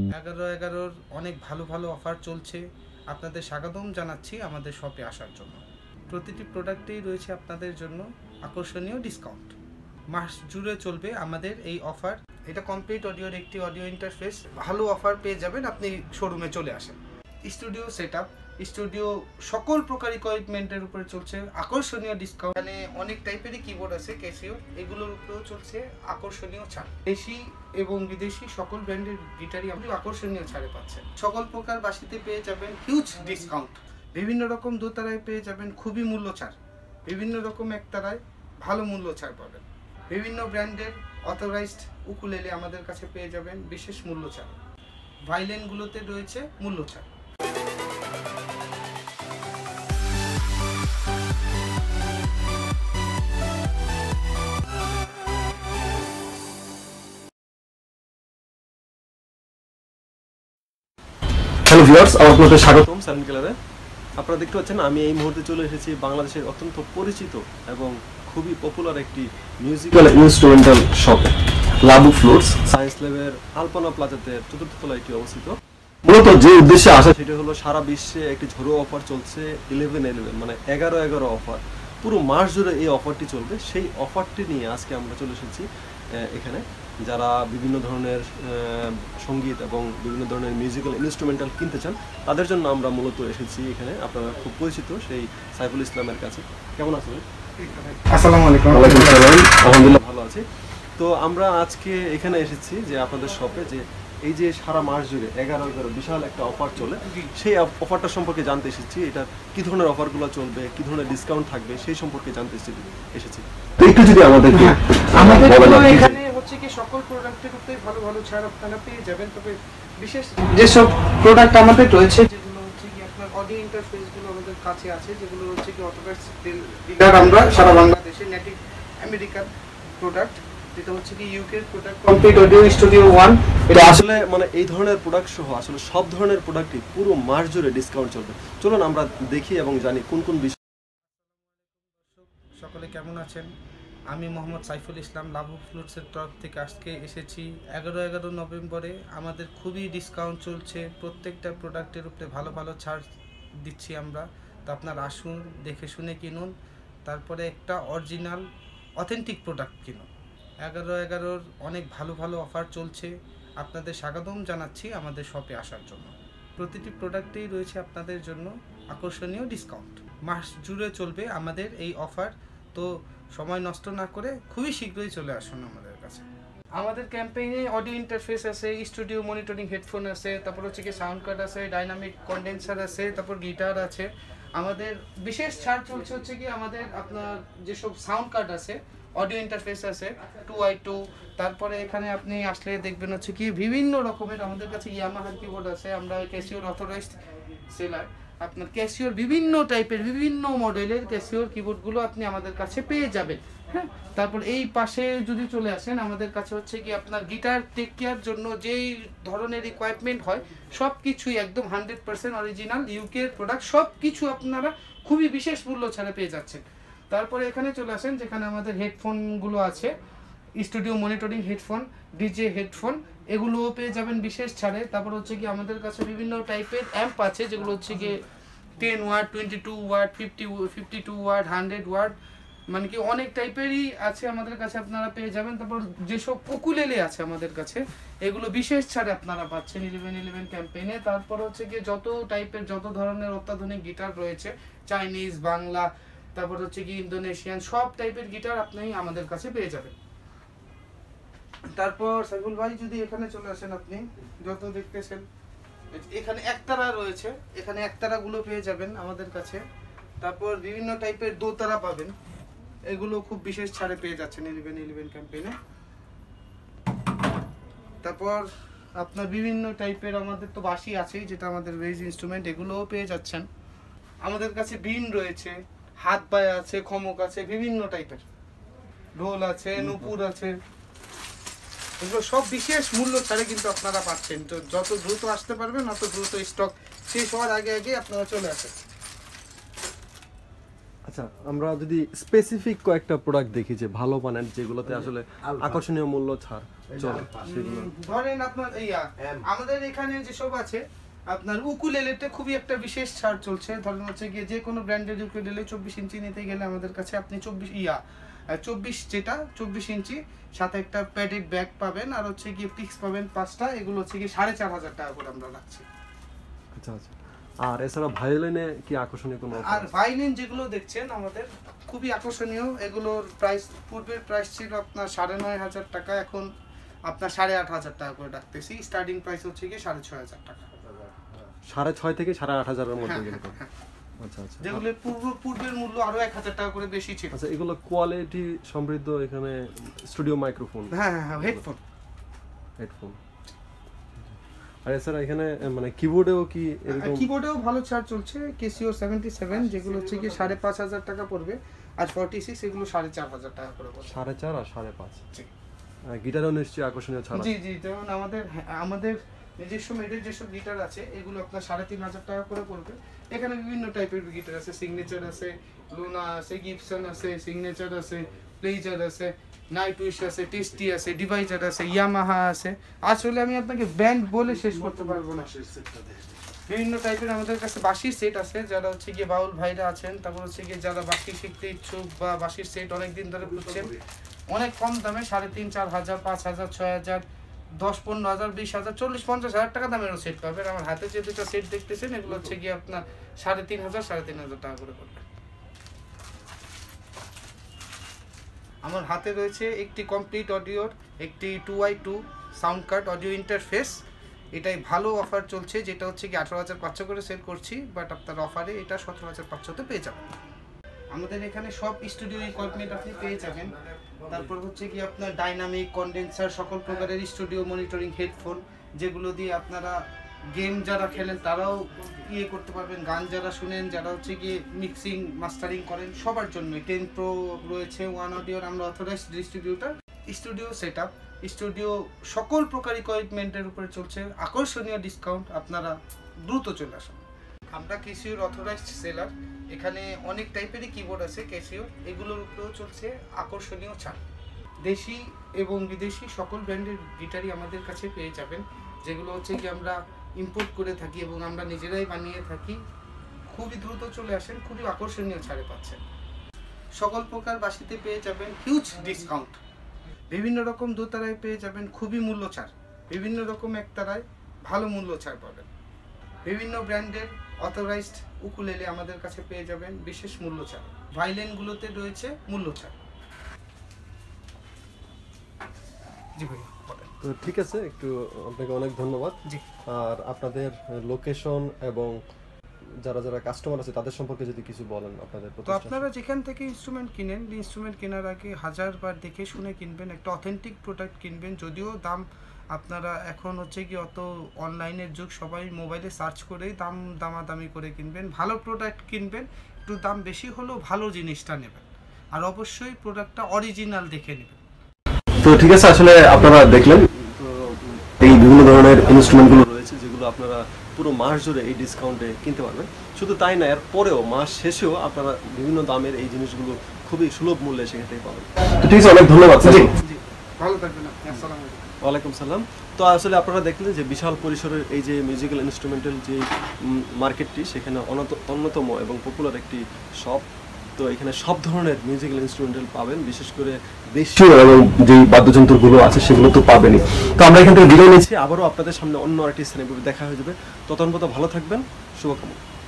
11/11 অনেক ভালো ভালো অফার চলছে। আপনাদের স্বাগতম জানাচ্ছি আমাদের শপে আসার জন্য। প্রতিটি প্রোডাক্টেই রয়েছে আপনাদের জন্য আকর্ষণীয় ডিসকাউন্ট। মাস জুড়ে চলবে আমাদের এই অফার। এটা কমপ্লিট অডিওর একটি অডিও ইন্টারফেস। ভালো অফার পেয়ে যাবেন আপনি শোরুমে চলে আসেন। স্টুডিও সেটআপ, স্টুডিও সকল প্রকার ইকুইপমেন্টের উপরে চলছে আকর্ষণীয় ডিসকাউন্ট। এখানে অনেক টাইপেরই কিবোর্ড আছে, ক্যাসিও, এগুলোর উপরেও চলছে আকর্ষণীয় ছাড়। দেশি এবং বিদেশি সকল ব্র্যান্ডের গিটারই আপনি আকর্ষণীয় ছাড়ে পাচ্ছেন। সকল প্রকার বাসিতে পেয়ে যাবেন হিউজ ডিসকাউন্ট। বিভিন্ন রকম দোতারায় পেয়ে যাবেন খুবই মূল্য ছাড়। বিভিন্ন রকম একতারায় ভালো মূল্য ছাড় পাবেন। বিভিন্ন ব্র্যান্ডের অথরাইজড উকুলেলে আমাদের কাছে পেয়ে যাবেন বিশেষ মূল্য ছাড়। ভায়োলিনগুলোতে রয়েছে মূল্য ছাড়। হ্যালো ভিউয়ার্স, আপনাদের স্বাগতম সাইলেন্ট কালারে। আপনারা দেখতে পাচ্ছেন আমি এই মুহূর্তে চলে এসেছি বাংলাদেশের অত্যন্ত পরিচিত এবং খুবই পপুলার একটি musical instrumental shop Labu flutes science ল্যাবের আলপানা প্লাজাতে চতুর্থ তলায় এটি অবস্থিত। মূলত যে উদ্দেশ্যে আসা সেটা হলো সারা বিশ্বে একটি ঝড়ো অফার চলছে 11/11 মানে 11/11 অফার। পুরো মাস জুড়ে এই অফারটি চলবে। সেই অফারটি নিয়ে আজকে আমরা চলে এসেছি এখানে। যারা বিভিন্ন ধরনের সঙ্গীত এবং বিভিন্ন ধরনের মিউজিক্যাল ইনস্ট্রুমেন্টাল কিনতে চান তাদের জন্য আমরা মূলত এসেছি এখানে। আপনারা খুব পরিচিত সেই সাইফুল ইসলামের কাছে। কেমন আছেন? আসসালামু আলাইকুম। ওয়ালাইকুম আসসালাম। আলহামদুলিল্লাহ ভালো আছি। তো আমরা আজকে এখানে এসেছি যে আপনাদের শপে যে এই যে সারা মাস জুড়ে 11/11 বিশাল একটা অফার চলে, সেই অফারটা সম্পর্কে জানতে এসেছি। এটা কি ধরনের অফারগুলো চলবে, কি ধরনের ডিসকাউন্ট থাকবে সেই সম্পর্কে জানতে এসেছি। তো একটু যদি আমাদেরকে এখানে হচ্ছে কি সকল প্রোডাক্টের উপরে ভালো ভালো ছাড় আপনারা পেয়ে যাবেন। তবে বিশেষ যেসব প্রোডাক্ট আমাদের রয়েছে যেগুলো হচ্ছে কি আপনার অডিও ইন্টারফেসগুলো আমাদের কাছে আছে, যেগুলো হচ্ছে কি অটোপ্যাক্স ডিলার আমরা সারা বাংলাদেশে নেটিভ আমেরিকান প্রোডাক্ট, যেটা হচ্ছে কি ইউকের প্রোডাক্ট কমপ্লিট অডিও স্টুডিও 1। এটা আসলে মানে এই ধরনের প্রোডাক্ট সহ আসলে সব ধরনের প্রোডাক্টই পুরো মাস জুড়ে ডিসকাউন্ট চলবে। চলুন আমরা দেখি এবং জানি কোন কোন বিষয়। সকলে কেমন আছেন? আমি মোহাম্মদ সাইফুল ইসলাম লাবু ফ্লুটসের তরফ থেকে আজকে এসেছি। 11/11 নভেম্বরে আমাদের খুবই ডিসকাউন্ট চলছে। প্রত্যেকটা প্রোডাক্টের উপরে ভালো ভালো ছাড় দিচ্ছি আমরা। তো আপনারা আসুন, দেখে শুনে কিনুন, তারপরে একটা অরিজিনাল অথেন্টিক প্রোডাক্ট কিনুন। 11/11 অনেক ভালো ভালো অফার চলছে। আপনাদের স্বাগতম জানাচ্ছি আমাদের শপে আসার জন্য। প্রতিটি প্রোডাক্টেই রয়েছে আপনাদের জন্য আকর্ষণীয় ডিসকাউন্ট। মাস জুড়ে চলবে আমাদের এই অফার। তো সময় নষ্ট না করে খুবই শীঘ্রই চলে আসুন আমাদের কাছে। আমাদের ক্যাম্পেইনে অডিও ইন্টারফেস আছে, স্টুডিও মনিটরিং হেডফোন আছে, তারপর হচ্ছে কি সাউন্ড কার্ড আছে, ডাইনামিক কন্ডেন্সার আছে, তারপর গিটার আছে। আমাদের বিশেষ ছাড় চলছে হচ্ছে কি আমাদের আপনার যেসব সাউন্ড কার্ড আছে, অডিও ইন্টারফেস আছে 2i2, তারপরে এখানে আপনি আসলে দেখবেন হচ্ছে কি বিভিন্ন রকমের আমাদের কাছে ইয়ামাহার কিবোর্ড আছে। আমরা ক্যাসিওর অথরাইজড সেলার। আপনার ক্যাসিওর বিভিন্ন টাইপের বিভিন্ন মডেলের ক্যাসিওর কিবোর্ডগুলো আপনি আমাদের কাছে পেয়ে যাবেন। হ্যাঁ, তারপর এই পাশে যদি চলে আসেন আমাদের কাছে হচ্ছে কি আপনার গিটার টেক কেয়ার জন্য যেই ধরনের রিকোয়ারমেন্ট হয় সব কিছুই একদম 100% অরিজিনাল ইউকের প্রোডাক্ট, সব কিছু আপনারা খুবই বিশেষ মূল্য ছাড়া পেয়ে যাচ্ছেন। তারপরে এখানে চলে আসেন যেখানে আমাদের হেডফোনগুলো আছে, studio monitoring headphone, DJ headphone, এগুলোও পেয়ে যাবেন বিশেষ ছাড়ে। তারপর হচ্ছে কি আমাদের কাছে বিভিন্ন টাইপের অ্যাম্প আছে, যেগুলো হচ্ছে কি 10 ওয়াট, 22 ওয়াট, 52 ওয়াট, 100 ওয়াট, মানে কি অনেক টাইপেরই আছে আমাদের কাছে আপনারা পেয়ে যাবেন। তারপর যেসব উকুলেলে আছে আমাদের কাছে এগুলো বিশেষ ছাড়ে আপনারা পাচ্ছেন 11/11 ক্যাম্পেইনে। তারপর হচ্ছে কি যত টাইপের যত ধরনের অত্যাধুনিক গিটার রয়েছে, চাইনিজ, বাংলা, তারপর হচ্ছে কি ইন্দোনেশিয়ান, সব টাইপের গিটার আপনি আমাদের কাছে পেয়ে যাবেন। তারপর সাইফুল ভাই যদি এখানে চলে আসেন, আপনি যত দেখতেছেন এখানে একতারা রয়েছে, এখানে একতারাগুলো পেয়ে যাবেন আমাদের কাছে। তারপর বিভিন্ন টাইপের দোতারা পাবেন, এগুলো খুব বিশেষ ছাড়ে পেয়ে যাচ্ছেন 11/11 ক্যাম্পেইনে। তারপর আপনার বিভিন্ন টাইপের আমাদের তো বাঁশি আছেই, যেটা আমাদের বেজ ইনস্ট্রুমেন্ট, এগুলোও পেয়ে যাচ্ছেন আমাদের কাছে। বিন রয়েছে, হাত পায়ে আছে, খমক আছে, বিভিন্ন টাইপের ঢোল আছে, নুপুর আছে, এগুলো সব বিশেষ মূল্য ছাড়ে কিন্তু আপনারা পাচ্ছেন। তো যত দ্রুত আসতে পারবেন তত দ্রুত স্টক শেষ হওয়ার আগে আগে আপনারা চলে আসেন। আচ্ছা, আমরা যদি স্পেসিফিক কয়েকটা প্রোডাক্ট দেখি যে ভালো মানের, যেগুলোতে আসলে আকর্ষণীয় মূল্য ছাড় চলে, সেগুলো ধরেন আপনার আমাদের এখানে যেসব আছে, আপনার উকুলেলেতে খুবই একটা বিশেষ ছাড় চলছে। ধরেন হচ্ছে গিয়ে যে কোনো ব্র্যান্ডের উকুলেলে 24 ইঞ্চি নিতে গেলে আমাদের কাছে আপনি 24 ইঞ্চি সাথে একটা প্যাডেড ব্যাগ পাবেন, আর হচ্ছে গিয়ে পিক্স পাবেন 5টা। এগুলো হচ্ছে গিয়ে 4,500 টাকা করে আমরা রাখছি। আচ্ছা আচ্ছা। আর এছাড়া ভায়োলিনে কি আকর্ষণীয় কোনো? আর ভায়োলিন যেগুলো দেখছেন আমাদের খুবই আকর্ষণীয়। এগুলোর প্রাইস, পূর্বের প্রাইস ছিল আপনার 9,500 টাকা, এখন আপনার 8,500 টাকা করে রাখতেছি। স্টার্টিং প্রাইস হচ্ছে গিয়ে 6,500 টাকা। 6,500 থেকে 8,500 এর মধ্যে গেলে। আচ্ছা আচ্ছা। যেগুলো পূর্বের মূল্য আরো 1,000 টাকা করে বেশি ছিল। আচ্ছা, এগুলো কোয়ালিটি সমৃদ্ধ এখানে স্টুডিও মাইক্রোফোন? হ্যাঁ, হেডফোন। আর এছাড়া এখানে মানে কিবোর্ডেও কি এরকম? কিবোর্ডেও ভালো ছাড় চলছে। কেসিও 77 যেগুলো হচ্ছে কি 5,500 টাকা পড়বে, আর 46 এগুলো 4,500 টাকা করে পড়বে। 4,500 আর 5,500। জি। গিটারও নিশ্চয়ই আকর্ষণীয় ছাড়? জি, যেমন আমাদের নিজস্ব মেডের যেসব গিটার আছে এগুলো আপনার 3,500 টাকা করে পড়বে। এখানে বিভিন্ন টাইপের গিটার আছে, সিগনেচার আছে, লুনা আছে, গিবসন আছে, সিগনেচার আছে, প্লেজার আছে, নাইট উইশ আছে, টেস্টি আছে, ডিভাইজার আছে, ইয়ামাহা আছে। আসলে আমি আপনাকে ব্যান্ড বলে শেষ করতে পারবো না। বিভিন্ন টাইপের আমাদের কাছে বাঁশির সেট আছে, যারা হচ্ছে গিয়ে বাউল ভাইরা আছেন, তারপর হচ্ছে গিয়ে যারা বাঁশি শিখতে ইচ্ছুক বা বাঁশির সেট অনেকদিন ধরে খুঁজছেন, অনেক কম দামে 3,500, 4,000, 5,000, 6,000, 10,000, 15,000, 20,000, 40,000, 50,000 টাকা দামেরও সেট পাবেন। আমার হাতে যে দুটো সেট দেখতেছেন এগুলো হচ্ছে গিয়ে আপনার 3,500 টাকা করে পড়বে। আমার হাতে রয়েছে একটি কমপ্লিট অডিওর একটি 2x2 sound card audio interface. এটাই ভালো অফার চলছে, যেটা হচ্ছে কি 18,500 করে সেল করছি, বাট আপনার অফারে এটা 17,500-তে পেয়ে যাবেন। আমাদের এখানে সব স্টুডিও ইকুইপমেন্ট আপনি পেয়ে যাবেন। তারপর হচ্ছে কি আপনার ডাইনামিক কন্ডেন্সার, সকল প্রকারের স্টুডিও মনিটরিং হেডফোন, যেগুলো দিয়ে আপনারা গেম যারা খেলেন তারাও করতে পারবেন, গান যারা শুনেন, যারা হচ্ছে গিয়ে মিক্সিং মাস্টারিং করেন, সবার জন্য 10 Pro রয়েছে। ওয়ান অডিওর আমরা authorized distributor. Studio setup, studio সকল প্রকার ইকুইপমেন্টের উপরে চলছে আকর্ষণীয় ডিসকাউন্ট। আপনারা দ্রুত চলে আসুন। আমরা কেসিওর অথরাইজড সেলার। এখানে অনেক টাইপেরই কিবোর্ড আছে কেসিওর, এগুলোর উপরেও চলছে আকর্ষণীয় ছাড়। দেশি এবং বিদেশি সকল ব্র্যান্ডের গিটারই আমাদের কাছে পেয়ে যাবেন, যেগুলো হচ্ছে কি আমরা ইম্পোর্ট করে থাকি এবং আমরা নিজেরাই বানিয়ে থাকি। খুবই দ্রুত চলে আসেন, খুবই আকর্ষণীয় ছাড়ে পাচ্ছেন। সকল প্রকার বাঁশিতে পেয়ে যাবেন হিউজ ডিসকাউন্ট। বিভিন্ন রকম দোতারায় পেয়ে যাবেন খুবই মূল্য ছাড়। বিভিন্ন রকম একতারায় ভালো মূল্য ছাড় পাবেন। বিভিন্ন ব্র্যান্ডের অথরাইজড উকুলেলে আমাদের কাছে পেয়ে যাবেন বিশেষ মূল্য ছাড়। ভায়োলিনগুলোতে রয়েছে মূল্য ছাড়। জি ভাই, তো ঠিক আছে, একটু আপনাকে অনেক ধন্যবাদ। জি। আর আপনাদের লোকেশন এবং যারা যারা কাস্টমার আছে তাদের সম্পর্কে যদি কিছু বলেন আপনাদের। তো আপনারা যেখান থেকে ইনস্ট্রুমেন্ট কিনেন, ইনস্ট্রুমেন্ট কেনার আগে 1000বার দেখে শুনে কিনবেন, একটা অথেন্টিক প্রোডাক্ট কিনবেন। যদিও দাম আপনারা এখন হচ্ছে কি অত অনলাইনের যুগ, সবাই মোবাইলে সার্চ করেই দামাদামি করে কিনবেন। ভালো প্রোডাক্ট কিনবেন, একটু দাম বেশি হলেও ভালো জিনিসটা নেবেন, আর অবশ্যই প্রোডাক্টটা অরিজিনাল দেখে নেবেন। তো ঠিক আছে, আসলে আপনারা দেখলেন তো এই বিভিন্ন ধরনের ইনস্ট্রুমেন্টগুলো রয়েছে, যেগুলো আপনারা পুরো মাস জুড়ে এই ডিসকাউন্টে কিনতে পারবেন। শুধু তাই না, এর পরেও মাস শেষেও আপনারা বিভিন্ন দামের এই জিনিসগুলো খুবই সুলভ মূল্যে সেখান থেকে পাবেন। তো ঠিক আছে, অনেক ধন্যবাদ। ভালো থাকবেন আপনি। আসসালামু আলাইকুম। ওয়ালাইকুম সালাম। তো আসলে আপনারা দেখলেন যে বিশাল পরিসরের এই যে মিউজিক্যাল ইনস্ট্রুমেন্টাল যে মার্কেটটি, সেখানে অন্যতম এবং পপুলার একটি শপ। তো এখানে সব ধরনের মিউজিক্যাল ইনস্ট্রুমেন্টাল পাবেন, বিশেষ করে দেশীয় এবং যে বাদ্যযন্ত্রগুলো আছে সেগুলো তো পাবেনই। তো আমরা এখান থেকে বিদায় নিচ্ছি, আবারও আপনাদের সামনে অন্য আরেকটি স্থানে দেখা হয়ে যাবে। ততক্ষণ পর্যন্ত ভালো থাকবেন, শুভকামনা।